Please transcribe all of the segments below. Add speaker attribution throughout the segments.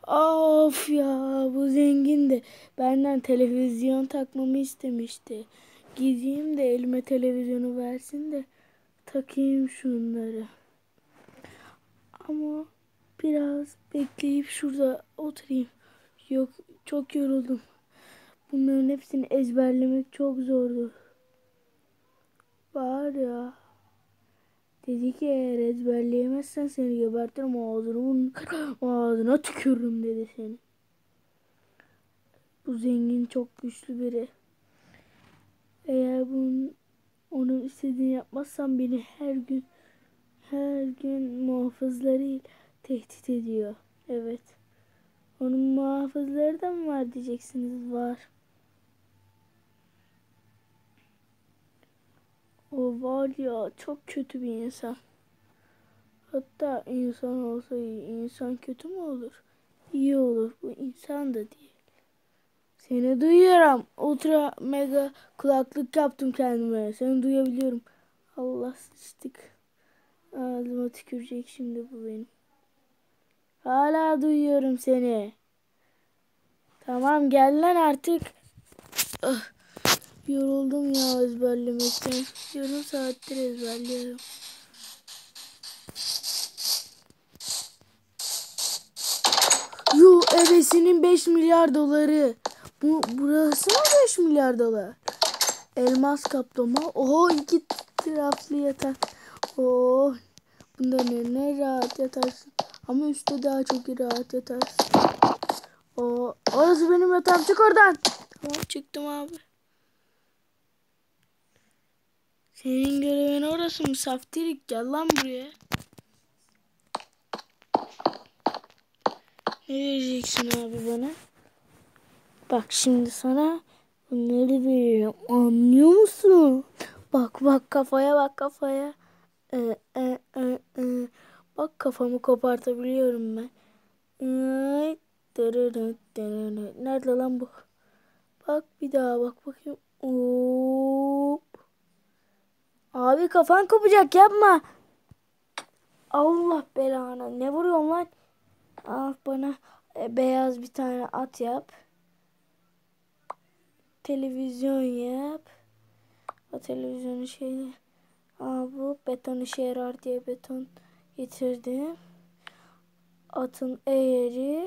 Speaker 1: Of ya, bu zengin de benden televizyon takmamı istemişti. Gideyim de elime televizyonu versin de takayım şunları. Ama biraz bekleyip şurada oturayım. Yok, çok yoruldum. Bunların hepsini ezberlemek çok zordu. Var ya. Dedi ki eğer ezberleyemezsen seni gebertirim, ağzına tükürürüm dedi seni. Bu zengin çok güçlü biri. Eğer onun istediğini yapmazsam beni her gün muhafızlarıyla tehdit ediyor. Evet. Onun muhafızları da mı var diyeceksiniz. Var. O var ya, çok kötü bir insan. Hatta insan olsa iyi. İnsan kötü mü olur? İyi olur. Bu insan da değil. Seni duyuyorum. Ultra mega kulaklık yaptım kendime. Seni duyabiliyorum. Allah, sıçtık. Ağzıma tükürecek şimdi bu benim. Hala duyuyorum seni. Tamam, gel lan artık. Ah, yoruldum ya ezberlemekten. Yarım saattir ezberliyorum. Ebesinin 5 milyar doları. Burası mı 5 milyar dolar? Elmas kaplama. Oho, 2 taraflı yatak. Oh, bunda ne rahat yatarsın. Ama üstte daha çok rahat yatarsın. Orası benim yatağım, çık oradan. Tamam, çıktım abi. Senin görevin orası mı saftirik? Gel lan buraya. Ne vereceksin abi bana? Bak şimdi sana bunları veriyorum. Anlıyor musun? Bak kafaya, bak kafaya. Bak, kafamı kopartabiliyorum ben. Nerede lan bu? Bak bir daha bak bakayım. Hop. Abi kafan kopacak, yapma. Allah belanı. Ne vuruyorsun lan? Al bana beyaz bir tane at yap. Televizyon yap. O televizyonu şeyle. Bu beton işe yarar diye beton getirdim. Atın eğri.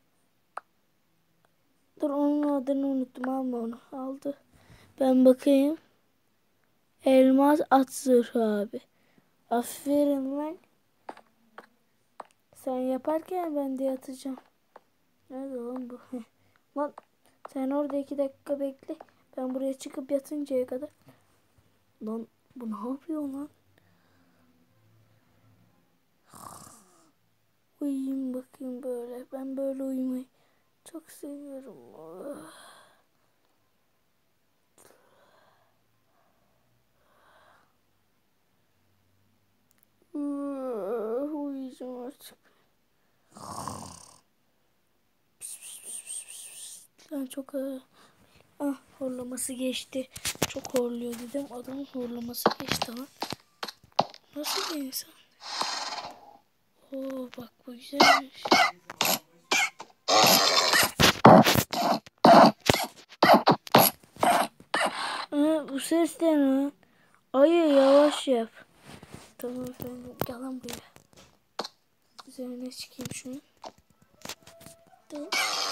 Speaker 1: Dur, onun adını unuttum, alma onu. Aldı. Ben bakayım. Elmas at zırhı abi. Aferin lan. Sen yaparken ben de yatacağım. Nerede lan bu? Lan sen orada 2 dakika bekle. Ben buraya çıkıp yatıncaya kadar. Lan bu ne yapıyor lan? Uyuyayım bakayım böyle. Ben böyle uyumayı çok seviyorum. Uyuyacağım artık. Ben çok horlaması geçti. Çok horluyor dedim. Adamın horlaması geçti lan. Nasıl bir insan? Bak bu güzelmiş. Bu ses de ne? Ayı, yavaş yap. Tamam efendim. Gel lan buraya. Üzerine çıkayım şunu. Tamam.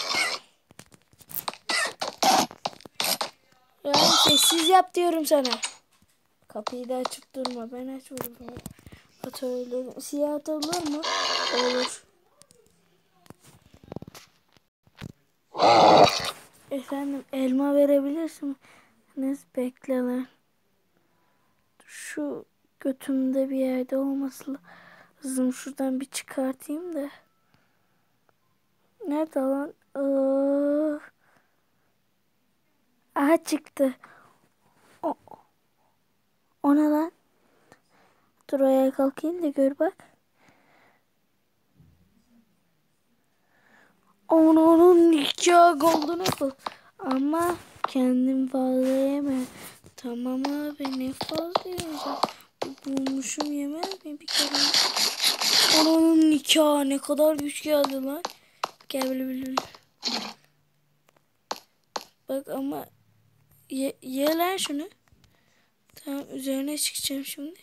Speaker 1: Ya sessiz yap diyorum sana. Kapıyı da açıp durma. Ben açmadım. At öyle. Siyah at olur mu? Olur. Efendim, elma verebilirsin. Bekle lan. Şu götümde bir yerde olması lazım. Şuradan bir çıkartayım da. Nerede lan? Aha, çıktı. O ne lan? Dur, ayağa kalkayım da gör bak. Onun nikah oldu nasıl? Ama kendim fazla yeme. Tamam abi, ne fazla yiyeceğim. Bulmuşum, yemez mi bir kere? Onun nikahı ne kadar güç geldi lan. Gel bile. Bak ama ye lan şunu. Tamam, üzerine çıkacağım şimdi.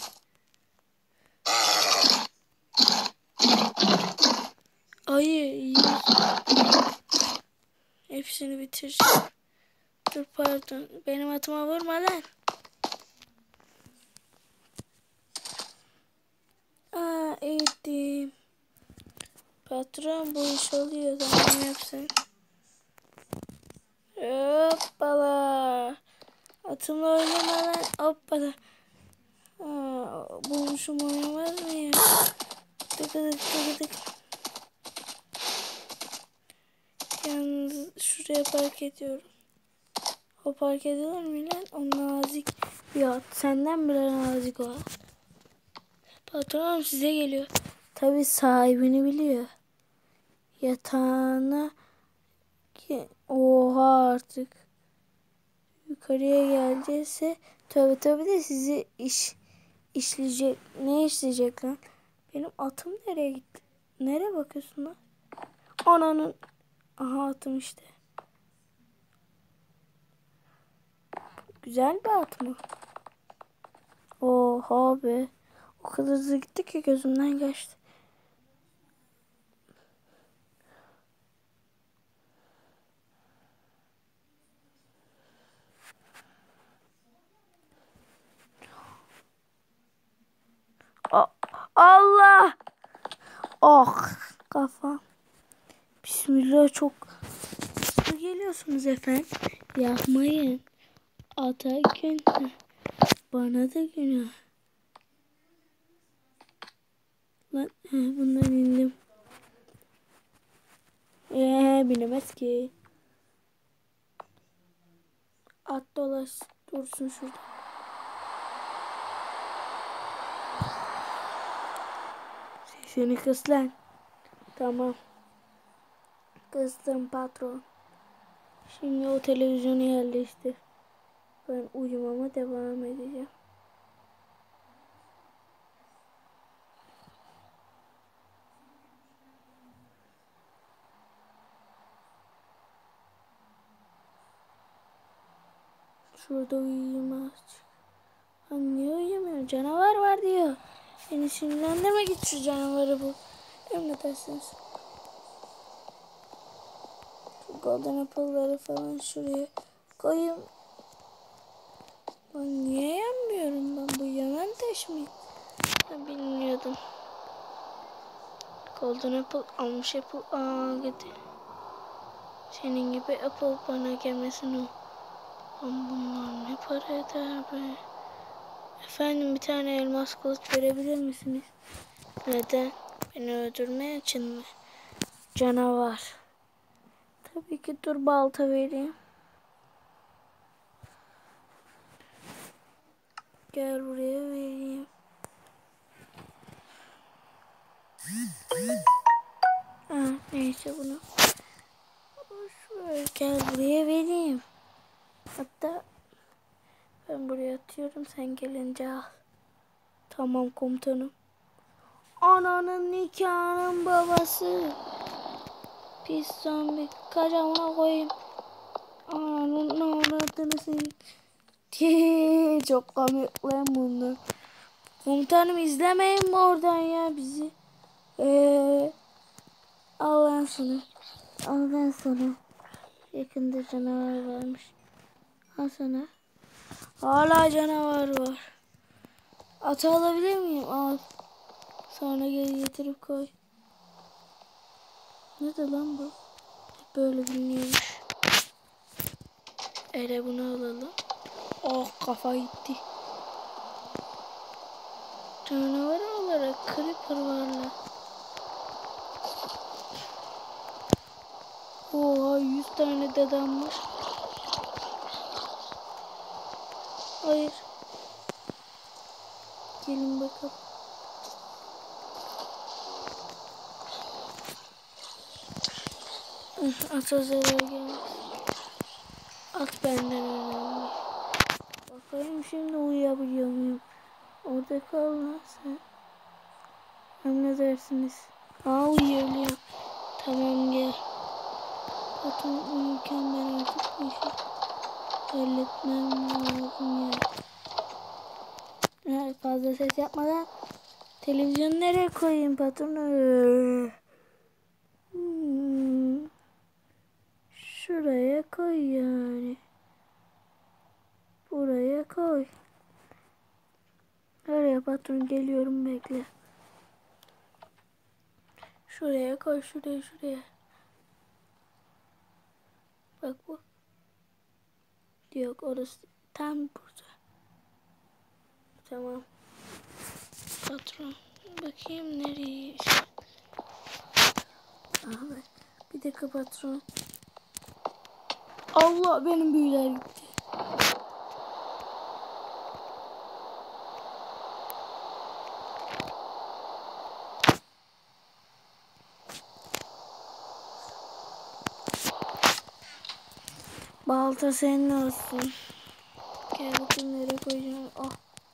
Speaker 1: Ayı yiyorsun. Hepsini bitireceğim. Dur pardon. Benim atıma vurma lan. Ettim. Patron bu iş oluyor. Tamam yapsın. Hoppala. Atımla oynama lan. Hoppala. Bulmuşum oynamaz mı ya? Tık. Yalnız şuraya park ediyorum. O park edilir mi lan? O nazik. Ya senden bile nazik o. Patronum size geliyor. Tabii sahibini biliyor. Yatağına oha artık. Yukarıya geldiyse tabii de sizi işleyecek. Ne işleyecek lan? Benim atım nereye gitti? Nereye bakıyorsun lan? Ananın. Aha atım işte. Güzel bir at mı? Oha be. O kadar hızlı gitti ki gözümden geçti. Allah! Oh kafam. Bismillah, çok hızlı geliyorsunuz efendim. Yapmayın. Ata günah. Bana da günah. Lan bundan indim. Bilemez ki. At dolaş. Dursun şurada. Seni kıs lan. Tamam. Kıstım patron. Şimdi o televizyonu yerleştir. Ben uyumama devam edeceğim. Şurada uyuyayım azıcık. Niye uyuyamıyorum? Canavar var diyor. Beni sinirlendirme, git şu canavarı bul. Emredersiniz. Şu golden apple'ları falan şuraya koyayım. Ben niye yanmıyorum ben? Bu yanan taş mı? Ben bilmiyordum. Golden apple almış apple. Gidi. Senin gibi apple bana gelmesin o. Bunlar ne para eder be? Efendim, bir tane elmas kılıç verebilir misiniz? Neden? Beni öldürmek için mi? Canavar. Tabii ki, dur balta vereyim. Gel buraya vereyim. Neyse bunu. Şöyle gel buraya vereyim. Hatta ben buraya atıyorum, sen gelince al. Tamam komutanım. Ananın nikahının babası. Pis zombi. Kacamına koyayım. Ananın avradını senin. Çok komik lan bunlar. Komutanım, izlemeyin mi oradan ya bizi? Al ben sana. Al ben sana. Yakında canavar varmış. Al sana. Hala canavar var. Atı alabilir miyim? Al. Sonra geri getirip koy. Ne de lan bu? Böyle bilmiyormuş. Bunu alalım. Oh, kafa gitti. Canavar olarak creeper varlar. Oha, 100 tane dedem var. Hayır. Gelin bakalım. Ata zarar gelmez. At benden önemli. Bakayım şimdi uyuyabiliyor muyum? Orada kal lan sen. Emredersiniz. Uyuyabiliyorum. Tamam gel. Patron uyurken ben artık bu işi halletmem lazım ya. Fazla ses yapmadan televizyonu nereye koyayım patron? Şuraya koy yani. Buraya koy. Oraya patron geliyorum bekle. Şuraya koy şuraya. Bak bu. Yok orası tam burada. Tamam. Patron bakayım nereye? Aha, bir dakika patron. Allah benim büyüler gitti. Balta senin olsun. Gel bakayım nereye koyacağım. Oh.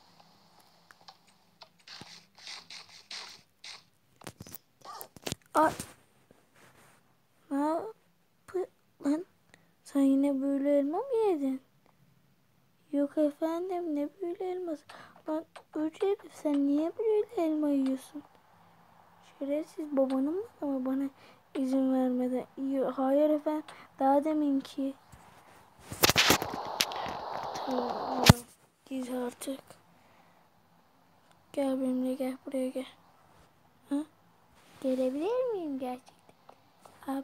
Speaker 1: Ay. Ne yapı lan? Sen yine böyle elma mı yedin? Yok efendim ne böyle elması? Lan öyle herif sen niye böyle elma yiyorsun? Şerefsiz babanın mı ama bana izin vermeden yiyor. Hayır efendim daha deminki. Tamam git artık. Gel benimle gel buraya gel. Ha? Gelebilir miyim gerçekten? Abi.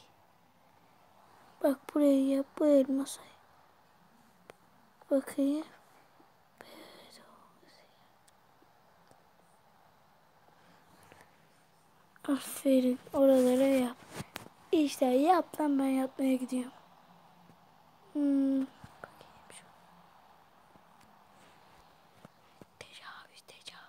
Speaker 1: Bak buraya yap bu elması. Bakayım. Aferin oralara yap. İşte yap lan ben yatmaya gidiyorum. Bakayım şu. Tecavüz.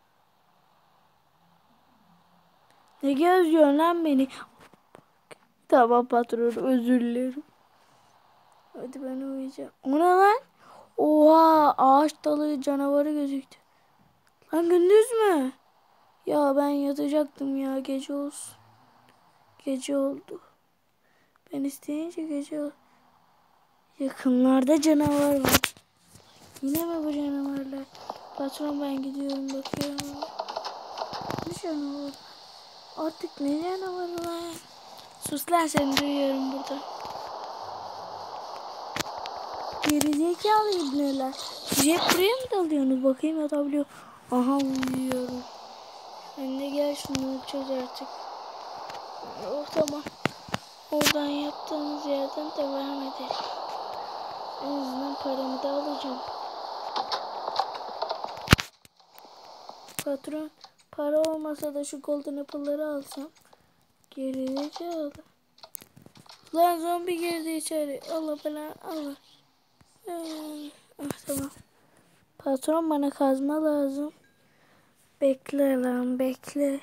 Speaker 1: Ne gözüyorsun lan beni? Tamam patron özür dilerim. Hadi ben uyuyacağım. O ne lan? Oha ağaç dalı canavarı gözüktü. Lan gündüz mü? Ya ben yatacaktım ya gece olsun. Gece oldu. Ben isteyince gece oldu. Yakınlarda canavar var. Yine mi bu canavarlar? Patron ben gidiyorum bakıyorum. Ne canavar? Artık ne canavarı lan? Sus lan seni duyuyorum burada. Gerizekalı ibneler. Siz hep buraya mı dalıyorsunuz? Bakayım yatabiliyor. Aha uyuyorum. Ben de gel şunu çöz artık. Oh tamam. Oradan yaptığımız yerden devam edelim. En azından paramı da alacağım. Patron para olmasa da şu golden apple'ları alsam. Gerizekalı. Lan zombi girdi içeri. Allah bana Allah. Tamam. Patron bana kazma lazım. Bekle lan bekle.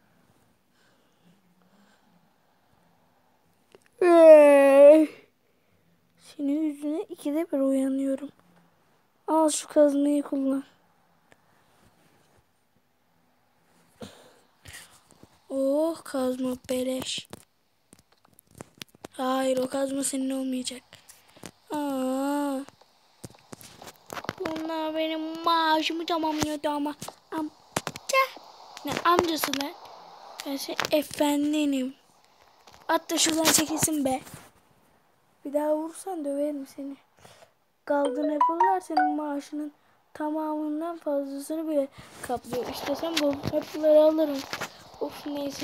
Speaker 1: Senin yüzüne ikide bir uyanıyorum. Al şu kazmayı kullan. Oh kazma beleş. Hayır o kazma senin olmayacak. Aa. Bunlar benim maaşımı tamamlıyordu ama. Amca. Ne amcası lan? Ben senin efendinim. Hatta şuradan çekilsin be. Bir daha vursan döverim seni. Golden apple'lar senin maaşının tamamından fazlasını bile kaplıyor. İstesem bu apple'ları alırım. Of neyse.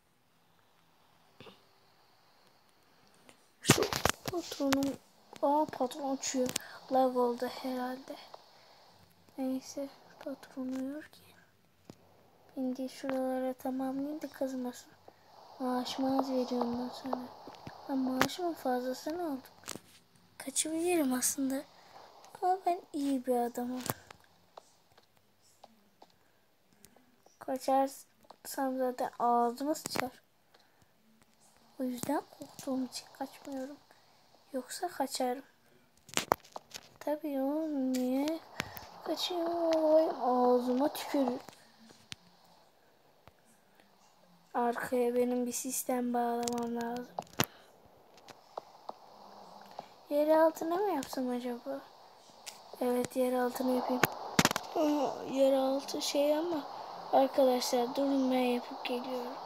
Speaker 1: Şu patronum. Patron uçuyor. Lag oldu herhalde. Neyse patron uyurken. Şimdi şuralara tamamlayayım da kızmasın. Maaşımı az veriyorum ondan sonra. Ben maaşımın fazlasını aldım. Kaçabilirim aslında. Ama ben iyi bir adamım. Kaçarsam zaten ağzıma sıçar. O yüzden korktuğum için kaçmıyorum. Yoksa kaçarım. Tabii oğlum niye kaçayım? Ağzıma tükürür. Arkaya benim bir sistem bağlamam lazım. Yer altına mı yapsam acaba? Evet, yer altına yapayım. Yer altı şey ama arkadaşlar durun, ben yapıp geliyorum.